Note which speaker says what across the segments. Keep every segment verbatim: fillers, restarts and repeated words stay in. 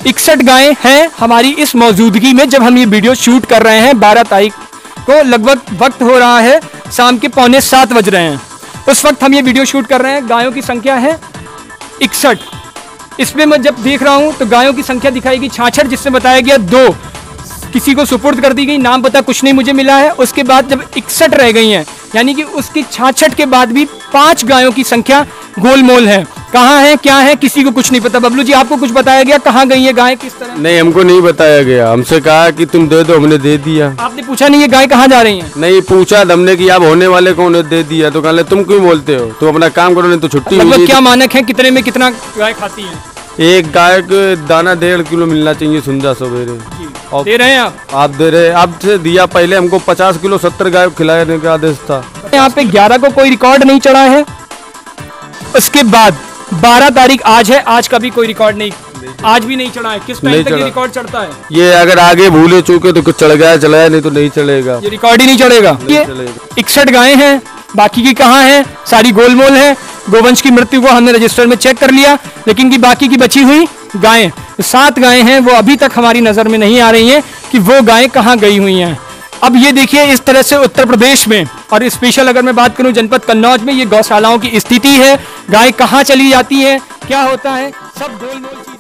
Speaker 1: इकसठ गायें हैं हमारी इस मौजूदगी में जब हम ये वीडियो शूट कर रहे हैं। बारह तारीख को लगभग वक्त हो रहा है शाम के पौने सात बज रहे हैं। उस वक्त हम ये वीडियो शूट कर रहे हैं। गायों की संख्या है इकसठ। इसमें मैं जब देख रहा हूँ तो गायों की संख्या दिखाई गई छाछठ, जिससे बताया गया दो किसी को सुपुर्द कर दी गई, नाम पता कुछ नहीं मुझे मिला है। उसके बाद जब इकसठ रह गई हैं, यानी कि उसकी छाछठ के बाद भी पांच गायों की संख्या गोलमोल है। कहाँ है क्या है किसी को कुछ नहीं पता। बबलू जी, आपको कुछ बताया गया कहाँ गई है गाय, किस तरह?
Speaker 2: नहीं, हमको नहीं बताया गया। हमसे कहा कि तुम दे दो, हमने दे दिया।
Speaker 1: आपने पूछा नहीं ये गाय कहाँ जा रही है?
Speaker 2: नहीं पूछा हमने कि आप होने वाले को उन्हें दे दिया। तो कहले तुम क्यों बोलते हो, तुम अपना काम करो, नहीं तो छुट्टी।
Speaker 1: लगभग क्या मानक है, कितने में कितना गाय खाती है?
Speaker 2: एक गाय को दाना डेढ़ किलो मिलना चाहिए सुंजा सवेरे।
Speaker 1: दे रहे हैं आप?
Speaker 2: आप दे रहे, आपसे दिया। पहले हमको पचास किलो सत्तर गाय खिलाने का आदेश था।
Speaker 1: यहाँ पे ग्यारह को कोई रिकॉर्ड नहीं चढ़ा है। उसके बाद बारह तारीख आज है, आज का भी कोई रिकॉर्ड नहीं, आज भी नहीं चढ़ा है। किस टाइम तक ये रिकॉर्ड चढ़ता है?
Speaker 2: ये अगर आगे भूले चूके तो कुछ चढ़ गया चला, नहीं तो नहीं चलेगा।
Speaker 1: ये रिकॉर्ड ही नहीं चढ़ेगा। ये इकसठ गायें हैं, बाकी की कहाँ हैं? सारी गोलमोल है। गोवंश की मृत्यु को हमने रजिस्टर में चेक कर लिया, लेकिन की बाकी की बची हुई गायें सात गायें हैं, वो अभी तक हमारी नजर में नहीं आ रही हैं कि वो गायें कहाँ गई हुई हैं। अब ये देखिए इस तरह से उत्तर प्रदेश में, और स्पेशल अगर मैं बात करूं जनपद कन्नौज में, ये गौशालाओं की स्थिति है। गाय कहाँ चली जाती है, क्या होता है, सब गोलमोल चीज।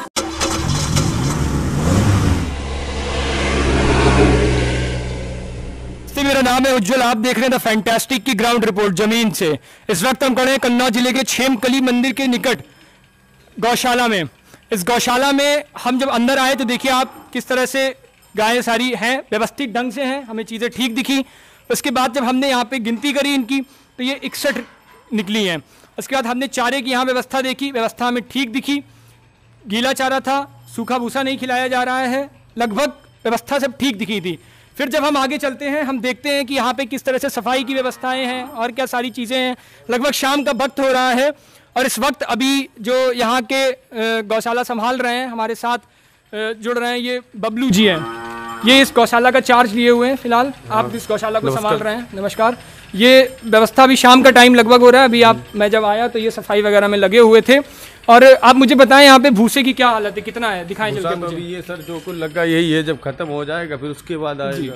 Speaker 1: मेरा नाम है उज्जवल, आप देख रहे हैं द फैंटास्टिक की ग्राउंड रिपोर्ट जमीन से। इस वक्त हम खड़े हैं कन्नौज जिले के छेमकली मंदिर के निकट गौशाला में। इस गौशाला में हम जब अंदर आए तो देखिए आप किस तरह से गायें सारी हैं, व्यवस्थित ढंग से हैं, हमें चीज़ें ठीक दिखी। उसके बाद जब हमने यहाँ पे गिनती करी इनकी तो ये इकसठ निकली हैं। उसके बाद हमने चारे की यहाँ व्यवस्था देखी, व्यवस्था हमें ठीक दिखी। गीला चारा था, सूखा भूसा नहीं खिलाया जा रहा है, लगभग व्यवस्था सब ठीक दिखी थी। फिर जब हम आगे चलते हैं हम देखते हैं कि यहाँ पे किस तरह से सफाई की व्यवस्थाएं हैं और क्या सारी चीज़ें हैं। लगभग शाम का वक्त हो रहा है और इस वक्त अभी जो यहाँ के गौशाला संभाल रहे हैं, हमारे साथ जुड़ रहे हैं, ये बबलू जी हैं। ये इस गौशाला का चार्ज लिए हुए हैं फिलहाल। आप इस गौशाला को संभाल रहे हैं। नमस्कार। ये व्यवस्था अभी शाम का टाइम लगभग हो रहा है। अभी आप, मैं जब आया तो ये सफाई वगैरह में लगे हुए थे। और आप मुझे बताएं यहाँ पे भूसे की क्या हालत है, कितना है, दिखाएं चल के मुझे।
Speaker 2: ये सर जो कुछ लगा यही है, जब खत्म हो जाएगा फिर उसके बाद आएगा।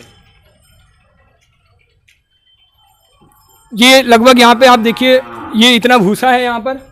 Speaker 1: ये लगभग यहाँ पे आप देखिए ये इतना भूसा है यहाँ पर।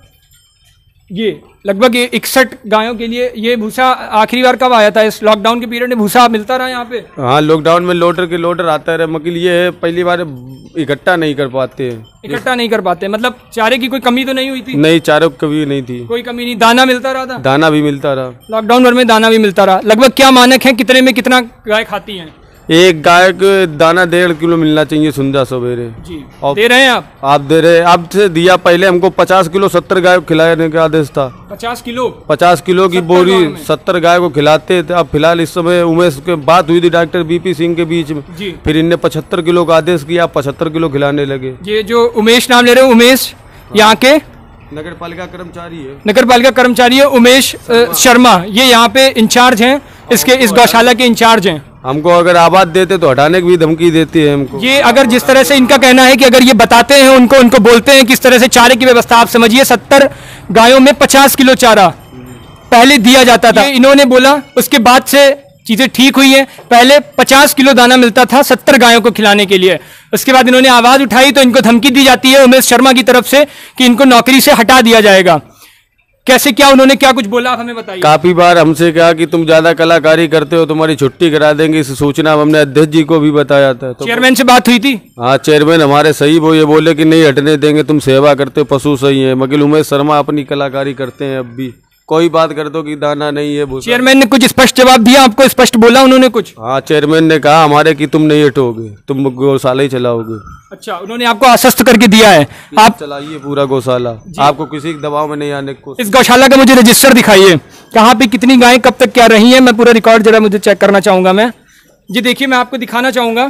Speaker 1: ये लगभग ये इकसठ गायों के लिए ये भूसा आखिरी बार कब आया था? इस लॉकडाउन के पीरियड में भूसा मिलता रहा यहाँ पे?
Speaker 2: हाँ, लॉकडाउन में लोडर के लोडर आता रहे, मगर ये है पहली बार इकट्ठा नहीं कर पाते हैं।
Speaker 1: इकट्ठा नहीं कर पाते मतलब चारे की कोई कमी तो नहीं हुई थी?
Speaker 2: नहीं, चारे की कमी नहीं थी,
Speaker 1: कोई कमी नहीं। दाना मिलता रहा था?
Speaker 2: दाना भी मिलता रहा,
Speaker 1: लॉकडाउन भर में दाना भी मिलता रहा। लगभग क्या मानक है, कितने में कितना गाय खाती है?
Speaker 2: एक गाय को दाना डेढ़ किलो मिलना चाहिए सुंजा सवेरे।
Speaker 1: जी, दे रहे हैं आप?
Speaker 2: आप दे रहे, आपसे दिया। पहले हमको पचास किलो सत्तर गाय को खिलाने का आदेश था।
Speaker 1: पचास किलो
Speaker 2: पचास किलो की बोरी सत्तर गाय को खिलाते थे। अब फिलहाल इस समय उमेश के बात हुई थी डॉक्टर बीपी सिंह के बीच में, फिर इनने पचहत्तर किलो का आदेश किया, पचहत्तर किलो खिलाने लगे।
Speaker 1: ये जो उमेश नाम ले रहे हो, उमेश यहाँ के
Speaker 2: नगर पालिका कर्मचारी है।
Speaker 1: नगर पालिका कर्मचारी है उमेश शर्मा, ये यहाँ पे इंचार्ज हैं, इसके इस गौशाला के इंचार्ज हैं।
Speaker 2: हमको अगर आबाद देते तो हटाने की भी धमकी देती है हमको।
Speaker 1: ये अगर जिस तरह से इनका कहना है कि अगर ये बताते हैं उनको उनको बोलते हैं किस तरह से चारे की व्यवस्था, आप समझिए सत्तर गायों में पचास किलो चारा पहले दिया जाता था। इन्होंने बोला उसके बाद से चीजें ठीक हुई हैं। पहले पचास किलो दाना मिलता था सत्तर गायों को खिलाने के लिए। उसके बाद इन्होंने आवाज उठाई तो इनको धमकी दी जाती है उमेश शर्मा की तरफ से कि इनको नौकरी से हटा दिया जाएगा। कैसे, क्या उन्होंने क्या कुछ बोला आप हमें बताइए।
Speaker 2: काफी बार हमसे कहा कि तुम ज्यादा कलाकारी करते हो, तुम्हारी छुट्टी करा देंगे। इस सूचना हमने अध्यक्ष जी को भी बताया था। तो
Speaker 1: चेयरमैन से बात हुई थी?
Speaker 2: हाँ, चेयरमैन हमारे सही वो ये बोले कि नहीं हटने देंगे, तुम सेवा करते हो, पशु सही है। मगर उमेश शर्मा अपनी कलाकारी करते हैं। अब भी कोई बात कर दो कि दाना नहीं है।
Speaker 1: चेयरमैन ने कुछ स्पष्ट जवाब दिया आपको, स्पष्ट बोला उन्होंने कुछ?
Speaker 2: हाँ, चेयरमैन ने कहा हमारे कि तुम नहीं हटोगे, तुम गौशाला ही चलाओगे।
Speaker 1: अच्छा, उन्होंने आपको आश्वस्त करके दिया है आप
Speaker 2: चलाइए पूरा गौशाला, आपको किसी के दबाव में नहीं आने को।
Speaker 1: इस गौशाला का मुझे रजिस्टर दिखाइए, कहाँ पे कितनी गायें कब तक क्या रही हैं, मैं पूरा रिकॉर्ड जरा मुझे चेक करना चाहूंगा। मैं ये देखिए मैं आपको दिखाना चाहूंगा,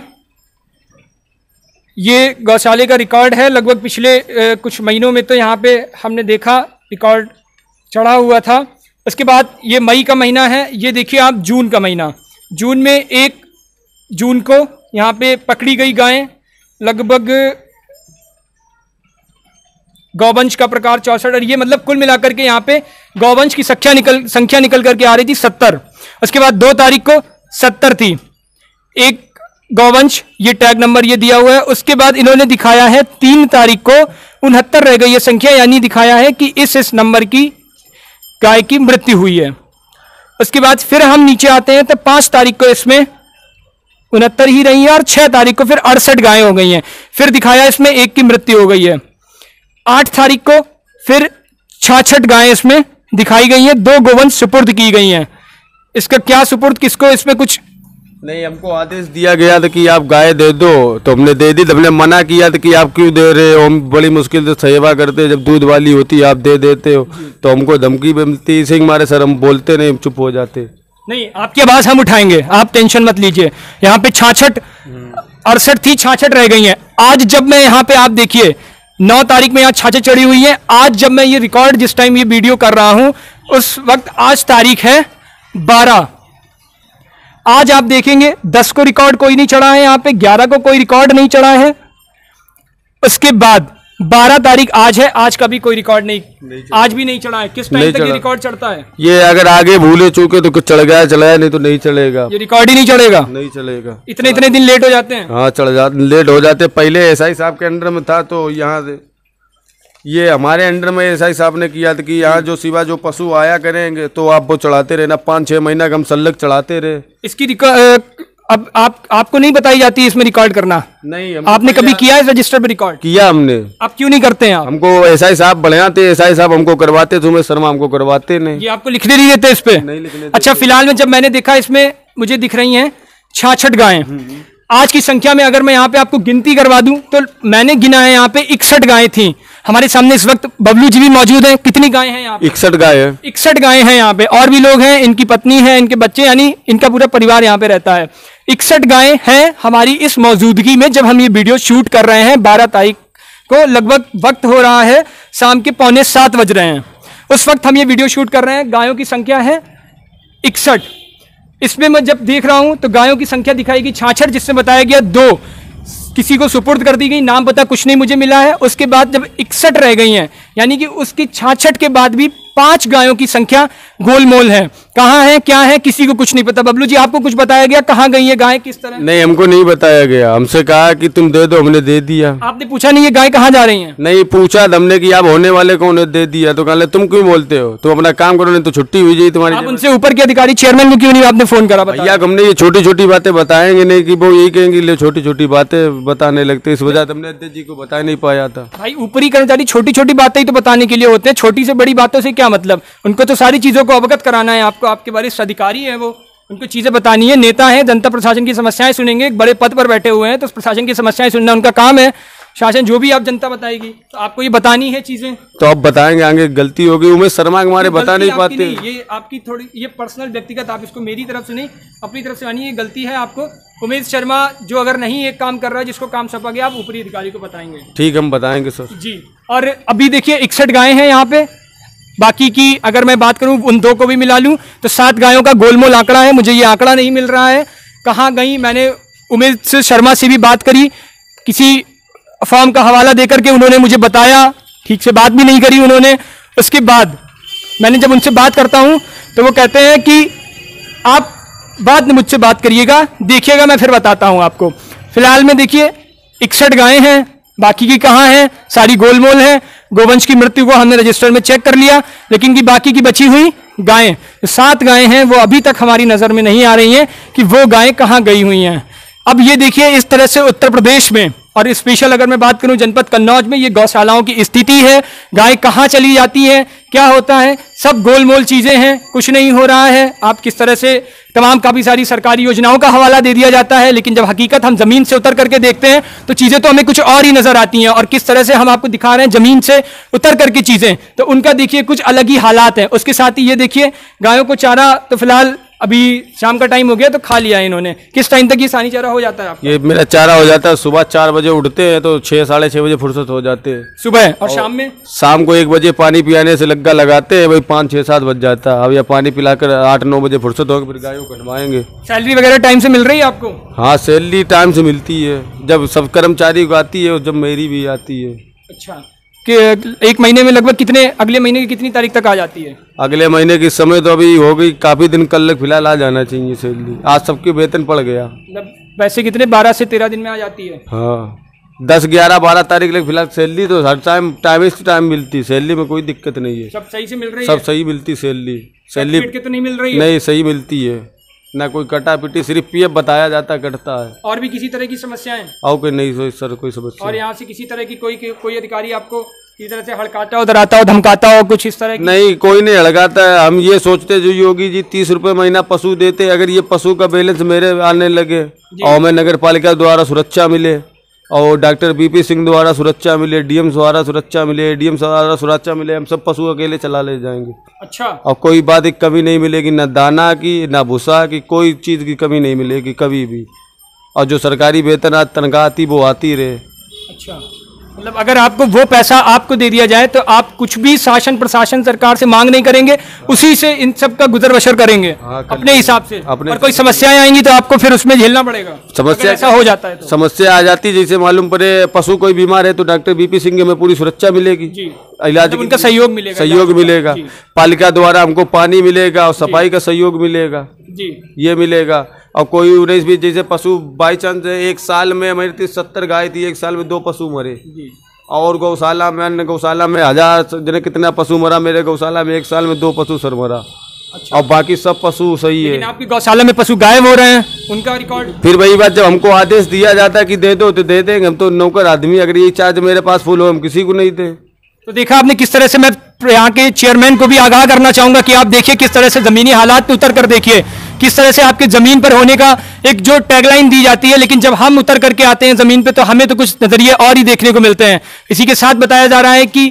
Speaker 1: ये गौशाले का रिकॉर्ड है। लगभग पिछले ए, कुछ महीनों में तो यहाँ पे हमने देखा रिकॉर्ड चढ़ा हुआ था। उसके बाद ये मई का महीना है, ये देखिए आप जून का महीना, जून में एक जून को यहाँ पे पकड़ी गई गायें लगभग गौवंश का प्रकार चौसठ, और ये मतलब कुल मिलाकर के यहाँ पे गौवंश की संख्या निकल संख्या निकल करके आ रही थी सत्तर। उसके बाद दो तारीख को सत्तर थी, एक गौवंश, ये टैग नंबर ये दिया हुआ है। उसके बाद इन्होंने दिखाया है तीन तारीख को उनहत्तर रह गई है संख्या, यानी दिखाया है कि इस इस नंबर की गाय की मृत्यु हुई है। उसके बाद फिर हम नीचे आते हैं तो पांच तारीख को इसमें उनहत्तर ही रही है और छह तारीख को फिर अड़सठ गायें हो गई हैं, फिर दिखाया इसमें एक की मृत्यु हो गई है। आठ तारीख को फिर छियासठ गायें इसमें दिखाई गई हैं, दो गोवंश सुपुर्द की गई हैं। इसका क्या सुपुर्द किसको, इसमें कुछ
Speaker 2: नहीं, हमको आदेश दिया गया था कि आप गाय दे दो, तो हमने दे दी। तो हमने मना किया था कि आप क्यों दे रहे हो, हम बड़ी मुश्किल से सेवा करते हैं, जब दूध वाली होती है आप दे देते हो। तो हमको धमकी भी मिलती, इसी हमारे सर हम बोलते नहीं, चुप हो जाते।
Speaker 1: नहीं, आपकी आवाज हम उठाएंगे, आप टेंशन मत लीजिए। यहाँ पे छाछठ अड़सठ थी, छाछठ रह गई हैं। आज जब मैं यहाँ पे, आप देखिए नौ तारीख में यहाँ छाछठ चढ़ी हुई है। आज जब मैं ये रिकॉर्ड, जिस टाइम ये वीडियो कर रहा हूं उस वक्त, आज तारीख है बारह, आज आप देखेंगे दस को रिकॉर्ड कोई नहीं चढ़ा है, यहाँ पे ग्यारह को कोई रिकॉर्ड नहीं चढ़ा है। उसके बाद बारह तारीख आज है, आज का भी कोई रिकॉर्ड नहीं, नहीं आज भी नहीं चढ़ा है। किस टाइम तक ये रिकॉर्ड चढ़ता है? ये
Speaker 2: अगर आगे भूले चूके तो कुछ चढ़ गया चलाया, नहीं तो नहीं चलेगा,
Speaker 1: ये रिकॉर्ड ही नहीं चढ़ेगा,
Speaker 2: नहीं चलेगा।
Speaker 1: इतने इतने दिन लेट हो जाते हैं।
Speaker 2: हाँ, चढ़ जाते, लेट हो जाते। पहले एसआई साहब के अंडर में था, तो यहाँ से ये हमारे अंडर में एसआई साहब ने किया था कि यहाँ जो सिवा जो पशु आया करेंगे तो आप वो चढ़ाते रहना, पाँच छह महीना का हम सल्लग चढ़ाते रहे।
Speaker 1: इसकी अब आप आपको नहीं बताई जाती है इसमें रिकॉर्ड करना?
Speaker 2: नहीं,
Speaker 1: आपने कभी किया है रजिस्टर पे रिकॉर्ड?
Speaker 2: किया हमने।
Speaker 1: आप क्यों नहीं करते हैं? आप
Speaker 2: हमको एसआई साहब बढ़िया थे, एसआई साहब हमको करवाते, तुम्हें शर्मा हमको करवाते नहीं।
Speaker 1: ये आपको लिखने नहीं देते इस पे?
Speaker 2: नहीं लिखने।
Speaker 1: अच्छा, फिलहाल में जब मैंने देखा इसमें मुझे दिख रही हैं छियासठ गायें। आज की संख्या में अगर मैं यहाँ पे आपको गिनती करवा दूं तो मैंने गिना है यहाँ पे इकसठ गायें थी। हमारे सामने इस वक्त बबलू जी भी मौजूद हैं। कितनी गायें हैं यहाँ पे?
Speaker 2: इकसठ गाय है।
Speaker 1: इकसठ गायें हैं यहाँ पे, और भी लोग हैं, इनकी पत्नी है, इनके बच्चे, यानी इनका पूरा परिवार यहाँ पे रहता है। इकसठ गायें हैं हमारी इस मौजूदगी में जब हम ये वीडियो शूट कर रहे हैं। बारह तारीख को लगभग वक्त हो रहा है शाम के पौने सात बज रहे हैं, उस वक्त हम ये वीडियो शूट कर रहे हैं। गायों की संख्या है इकसठ। इसमें मैं जब देख रहा हूं तो गायों की संख्या दिखाई गई छियासठ, जिससे बताया गया दो किसी को सुपुर्द कर दी गई, नाम पता कुछ नहीं मुझे मिला है। उसके बाद जब इकसठ रह गई हैं, यानी कि उसकी छियासठ के बाद भी पांच गायों की संख्या गोलमोल है। कहाँ है, क्या है, किसी को कुछ नहीं पता। बबलू जी, आपको कुछ बताया गया कहाँ गई है गाय, किस तरह?
Speaker 2: नहीं, हमको नहीं बताया गया। हमसे कहा कि तुम दे दो, हमने दे दिया।
Speaker 1: आपने पूछा नहीं ये गाय कहाँ जा रही है?
Speaker 2: नहीं पूछा, हमने कि आप होने वाले को उन्हें दे दिया। तो कहले तुम क्यों बोलते हो, तुम अपना काम करो, नहीं तो छुट्टी हुई जाए तुम्हारी।
Speaker 1: आप उनसे ऊपर के अधिकारी चेयरमैन को क्यों नहीं आपने फोन करा?
Speaker 2: भैया, हमने ये छोटी छोटी बातें बताएंगे नहीं कि वो यही कहेंगे छोटी छोटी बातें बताने लगते, इस वजह से हमने अध्यक्ष जी को बता नहीं पाया था।
Speaker 1: भाई, ऊपरी कर्मचारी छोटी छोटी बातें ही तो बताने के लिए होते हैं, छोटी से बड़ी बातों से क्या मतलब? उनको तो सारी चीजों को अवगत कराना है आपको, आपके वरिष्ठ अधिकारी है वो, उनको चीजें बतानी है। नेता है, जनता प्रशासन की समस्याएं सुनेंगे, एक बड़े पद पर बैठे हुए हैं, तो प्रशासन की समस्याएं सुनना उनका काम है। शासन जो भी आप जनता बताएगी तो आपको ये बतानी है चीजें, तो
Speaker 2: आप बताएंगे। आगे गलती होगी, उमेश शर्मा हमारे बता नहीं पाते।
Speaker 1: ये आपकी थोड़ी, ये पर्सनल व्यक्तिगत, आप इसको मेरी तरफ से नहीं अपनी तरफ से मानिए, ये गलती है आपको। उमेश शर्मा जो अगर नहीं एक काम कर रहा है, जिसको काम सौंपा गया, आप ऊपरी अधिकारी को बताएंगे।
Speaker 2: ठीक, हम बताएंगे सर
Speaker 1: जी। और अभी देखिए इकसठ गायें हैं यहाँ पे, बाकी की अगर मैं बात करूं उन दो को भी मिला लूं तो सात गायों का गोलमोल आंकड़ा है। मुझे ये आंकड़ा नहीं मिल रहा है कहाँ गई। मैंने उमेश शर्मा से भी बात करी, किसी फॉर्म का हवाला देकर के उन्होंने मुझे बताया, ठीक से बात भी नहीं करी उन्होंने। उसके बाद मैंने जब उनसे बात करता हूं तो वो कहते हैं कि आप बाद में मुझसे बात करिएगा, देखिएगा, मैं फिर बताता हूं आपको। फिलहाल में देखिए इकसठ गायें हैं, बाकी की कहाँ हैं, सारी गोलमोल है। गोवंश की मृत्यु को हमने रजिस्टर में चेक कर लिया, लेकिन की बाकी की बची हुई गायें, सात गायें हैं, वो अभी तक हमारी नजर में नहीं आ रही हैं कि वो गायें कहाँ गई हुई हैं। अब ये देखिए इस तरह से उत्तर प्रदेश में, और स्पेशल अगर मैं बात करूं जनपद कन्नौज में, ये गौशालाओं की स्थिति है। गाय कहाँ चली जाती है, क्या होता है, सब गोलमोल चीजें हैं, कुछ नहीं हो रहा है। आप किस तरह से तमाम काफी सारी सरकारी योजनाओं का हवाला दे दिया जाता है, लेकिन जब हकीकत हम जमीन से उतर करके देखते हैं तो चीजें तो हमें कुछ और ही नजर आती हैं। और किस तरह से हम आपको दिखा रहे हैं जमीन से उतर करके चीजें, तो उनका देखिए कुछ अलग ही हालात है। उसके साथ ही ये देखिए गायों को चारा तो फिलहाल अभी शाम का टाइम हो गया तो खा लिया इन्होंने। किस टाइम तक ये सानी चारा हो जाता है आपका?
Speaker 2: ये मेरा चारा हो जाता है सुबह चार बजे उठते हैं तो छह साढ़े छह बजे फुर्सत हो जाते हैं
Speaker 1: सुबह, और शाम में
Speaker 2: शाम को एक बजे पानी पिलाने से लग्गा लगाते हैं, वही पाँच छह सात बज जाता है। अब या पानी पिलाकर आठ नौ बजे फुर्सत होगी, फिर गायों को कटवाएंगे।
Speaker 1: सैलरी वगैरह टाइम से मिल रही है आपको?
Speaker 2: हाँ, सैलरी टाइम से मिलती है, जब सब कर्मचारी को आती है, जब मेरी भी आती है।
Speaker 1: अच्छा, कि एक महीने में लगभग कितने, अगले महीने की कितनी तारीख तक आ जाती है?
Speaker 2: अगले महीने की समय तो अभी हो गई काफ़ी दिन, कल फिलहाल आ जाना चाहिए सैलरी। आज सबके वेतन पड़ गया।
Speaker 1: मतलब वैसे कितने बारह से तेरह दिन में आ जाती है?
Speaker 2: हाँ, दस ग्यारह बारह तारीख लग फिलहाल सैलरी तो हर टाइम टाइम से टाइम मिलती। सैलरी में कोई दिक्कत नहीं है,
Speaker 1: सब सही से मिल रही
Speaker 2: सब
Speaker 1: है?
Speaker 2: सही मिलती सैलरी। सैलरी
Speaker 1: के तो नहीं मिल रही है?
Speaker 2: नहीं, सही मिलती है, ना कोई कटा पिटी, सिर्फ पीएफ बताया जाता कटता है।
Speaker 1: और भी किसी तरह की समस्याएं?
Speaker 2: और कोई नहीं सो- सर कोई समस्या।
Speaker 1: और यहाँ से किसी तरह की कोई कोई अधिकारी आपको किसी तरह से हड़काता हो, डराता हो, धमकाता हो, कुछ इस तरह की?
Speaker 2: नहीं, कोई नहीं हड़काता है। हम ये सोचते जो योगी जी तीस रुपए महीना पशु देते, अगर ये पशु का बैलेंस मेरे आने लगे और हमें नगर पालिका द्वारा सुरक्षा मिले और डॉक्टर बीपी सिंह द्वारा सुरक्षा मिले, डीएम द्वारा सुरक्षा मिले, एडीएम द्वारा सुरक्षा मिले, हम सब पशु अकेले चला ले जाएंगे।
Speaker 1: अच्छा।
Speaker 2: और कोई बात की कमी नहीं मिलेगी, ना दाना की ना भूसा की, कोई चीज़ की कमी नहीं मिलेगी कभी भी। और जो सरकारी वेतन तनख्वाह आती वो आती रहे।
Speaker 1: अच्छा, मतलब अगर आपको वो पैसा आपको दे दिया जाए तो आप कुछ भी शासन प्रशासन सरकार से मांग नहीं करेंगे, उसी से इन सब का गुजर बसर करेंगे अपने हिसाब से।
Speaker 2: अपने
Speaker 1: और कोई समस्याएं आएंगी तो आपको फिर उसमें झेलना पड़ेगा।
Speaker 2: समस्या
Speaker 1: ऐसा हो जाता है तो
Speaker 2: समस्या आ जाती, जैसे मालूम पड़े पशु कोई बीमार है तो डॉक्टर बीपी सिंह में पूरी सुरक्षा मिलेगी,
Speaker 1: जी,
Speaker 2: इलाज
Speaker 1: मतलब उनका सहयोग मिलेगा,
Speaker 2: सहयोग मिलेगा, पालिका द्वारा हमको पानी मिलेगा और सफाई का सहयोग मिलेगा
Speaker 1: जी,
Speaker 2: ये मिलेगा। और कोई उन्नीस भी जैसे पशु बाई चांस एक साल में हमारी थी सत्तर गाय थी, एक साल में दो पशु मरे।
Speaker 1: जी।
Speaker 2: और गौशाला में, अन्य गौशाला में हजार जने कितना पशु मरा, मेरे गौशाला में एक साल में दो पशु सर मरा। अच्छा। और बाकी सब पशु सही है।
Speaker 1: लेकिन आपकी गौशाला में पशु गायब हो रहे हैं, उनका रिकॉर्ड?
Speaker 2: फिर वही बात, जब हमको आदेश दिया जाता है कि दे दो तो दे देंगे, हम तो नौकर आदमी, अगर ये चार्ज मेरे पास फुल हो हम किसी को नहीं दें।
Speaker 1: तो देखा आपने किस तरह से, मैं यहाँ के चेयरमैन को भी आगाह करना चाहूंगा कि आप देखिए किस तरह से जमीनी हालात पे उतर कर देखिए, किस तरह से आपके जमीन पर होने का एक जो टैगलाइन दी जाती है, लेकिन जब हम उतर करके आते हैं जमीन पे तो हमें तो कुछ नजरिए और ही देखने को मिलते हैं। इसी के साथ बताया जा रहा है कि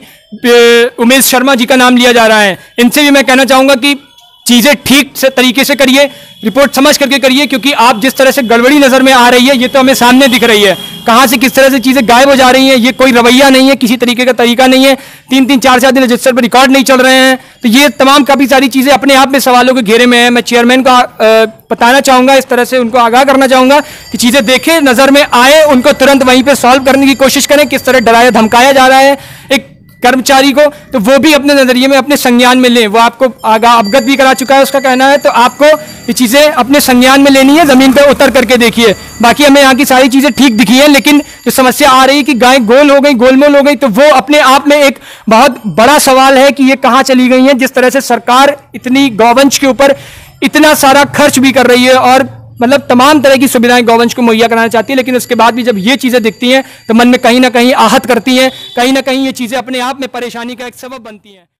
Speaker 1: उमेश शर्मा जी का नाम लिया जा रहा है। इनसे भी मैं कहना चाहूंगा कि चीजें ठीक से तरीके से करिए, रिपोर्ट समझ करके करिए, क्योंकि आप जिस तरह से गड़बड़ी नजर में आ रही है ये तो हमें सामने दिख रही है। कहां से किस तरह से चीजें गायब हो जा रही हैं, ये कोई रवैया नहीं है, किसी तरीके का तरीका नहीं है। तीन तीन चार चार दिन रजिस्टर पर रिकॉर्ड नहीं चल रहे हैं, तो ये तमाम काफी सारी चीजें अपने आप में सवालों के घेरे में है। मैं चेयरमैन को बताना चाहूंगा, इस तरह से उनको आगाह करना चाहूंगा कि चीजें देखें, नजर में आए, उनको तुरंत वहीं पर सॉल्व करने की कोशिश करें। किस तरह डराया धमकाया जा रहा है एक कर्मचारी को, तो वो भी अपने नजरिए में अपने संज्ञान में लें। वो आपको आगा अवगत भी करा चुका है, उसका कहना है, तो आपको ये चीजें अपने संज्ञान में लेनी है, जमीन पर उतर करके देखिए। बाकी हमें यहाँ की सारी चीजें ठीक दिखी है, लेकिन जो समस्या आ रही है कि गाय गोल हो गई, गोलमोल हो गई, तो वो अपने आप में एक बहुत बड़ा सवाल है कि ये कहाँ चली गई है। जिस तरह से सरकार इतनी गौवंश के ऊपर इतना सारा खर्च भी कर रही है और मतलब तमाम तरह की सुविधाएं गौवंश को मुहैया कराना चाहती है, लेकिन उसके बाद भी जब ये चीजें दिखती हैं तो मन में कहीं ना कहीं आहत करती हैं, कहीं ना कहीं ये चीजें अपने आप में परेशानी का एक सबब बनती हैं।